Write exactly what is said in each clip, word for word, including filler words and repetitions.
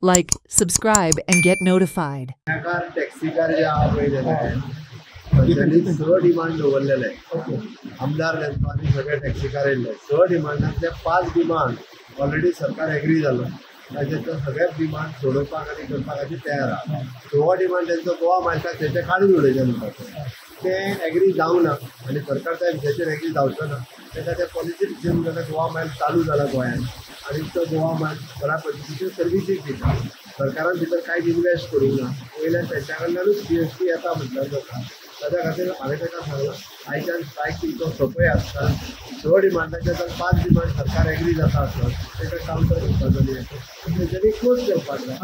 Like, subscribe, and get notified. Taxi car जे आहे त्यांनी स डिमांड दवरलेले आमदार नेमतो आनी सगळे टॅक्सी कार येयले स डिमांडांतले पांच डिमांड ऑलरेडी सरकार एग्री जालो ताचे सगळे डिमांड सोडोवपाक आनी करपाक खातीर तयार आहा सवा डिमांड तेंचो गोवा मायल्साक तेचे काडून उडयचे म्हणटा ते एग्री जावंक ना आनी सरकार त्या विशयाचेर एग्री जावचो ना तेका ते पॉलिसी घेवन जाल्यार गोवा मायल्स चालू जाला गोंयांत आनी तो गोवा मायल्स बऱ्या पद्दतीचे सर्विसीस दिता सरकारान भितर कांयच इन्वेस्ट करूंक ना वयल्यान तेंच्या कडल्यानूच जी एस टी येता म्हटल्यार जाता ताच्या खातीर हांवें ताका सांगलां आयच्यान स्ट्रायक तुमचो सोंपय आसता स डिमांडाचे जर पांच डिमांड सरकार एग्री जाता आसत तेका कावंटर करपाक जाय तेंच्यांनी क्लोज करपाक जाय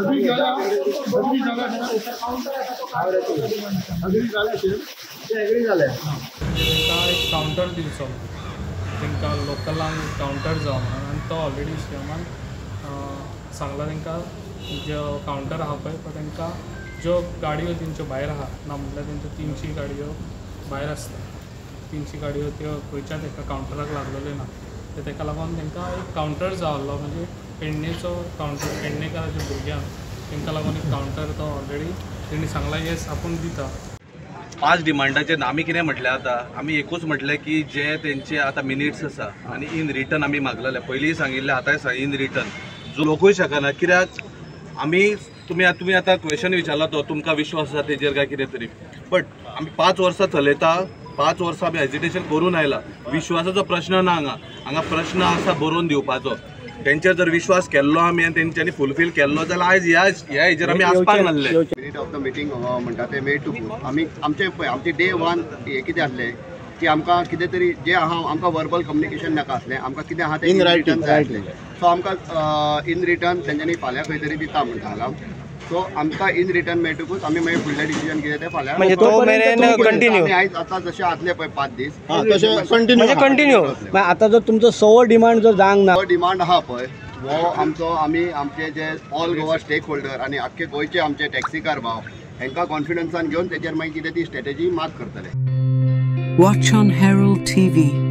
एग्री जाले ते एग्री जाले तांकां एक कावंटर दिवचो तांकां लोकलांक कावंटर जावं म्हणून आनी तो ऑलरेडी सीएमान सांगला तांकां जो कावंटर आहा पळय तो तांकां ज्यो गाडयो तेंच्यो भायर आहा ना म्हणल्यार तेंच्यो तिनशी गाडयो भायर आसता तिनशी गाडयो त्यो खंयच्याच एका कावंटराक लागलेल्यो ना ते ताका लागून तांकां एक कावंटर जाय आसलो म्हणजे पेडणेचो कावंटर पेडणेकाराच्या भुरग्यांक तांकां लागून एक कावंटर तो ऑलरेडी तेणी सांगला येस आपूण दिता पांच डिमांडाचे आमी कितें म्हटलें आतां आमी एकूच म्हटलें की जे तेंचे आतां मिनिट्स आसा आनी इन रिटर्न आमी मागलेले पयलीं सांगिल्लें आतांय सांग इन रिटर्न जो लोकूय शकना कित्याक आमी तुमी तुमी आतां क्वेश्चन विचारला तो तुमकां विश्वास आसा तेजेर काय कितें तरी बट आमी पांच वर्सां चलयता पांच वर्सां आमी हेजिटेशन करून आयला विश्वासाचो प्रश्न ना हांगा हांगा प्रश्न आसा बरोवन दिवपाचो तेंचेर जर विश्वास केल्लो आमी आनी तेंच्यांनी फुलफील केल्लो जाल्यार आयज ह्या ह्या हेजेर आमी आसपाक नासले मिनीट ऑफ द मिटींग म्हणटा ते मे टू आमी आमचे पळय आमचे डे वन हे कितें आसलें की आमकां कितें तरी जे आहा आमकां वर्बल कम्युनिकेशन नाका आसलें आमकां कितें आहा तें इन रिटर्न जाय आसलें सो आमकां इन रिटर्न तेंच्यांनी फाल्यां खंय तरी दिता म्हणटा हांगा सो आमकां इन रिटर्न मेळटकूच आमी मागीर फुडलें डिसिजन कितें तें फाल्यां म्हणजे तो मेरेन कंटिन्यू आयज आतां जशें आसलें पळय पांच दीस तशें कंटिन्यू म्हणजे कंटिन्यू आतां जर तुमचो सवो डिमांड जर जावंक ना तो डिमांड आहा पळय हो आमचो आमी आमचे जे ऑल गोवा स्टेक होल्डर आनी आख्खे गोंयचे आमचे टॅक्सीकार भाव हांकां कॉन्फिडन्सान घेवन तेजेर मागीर कितें ती स्ट्रॅटेजी मार्क करतले. Watch on Herald T V.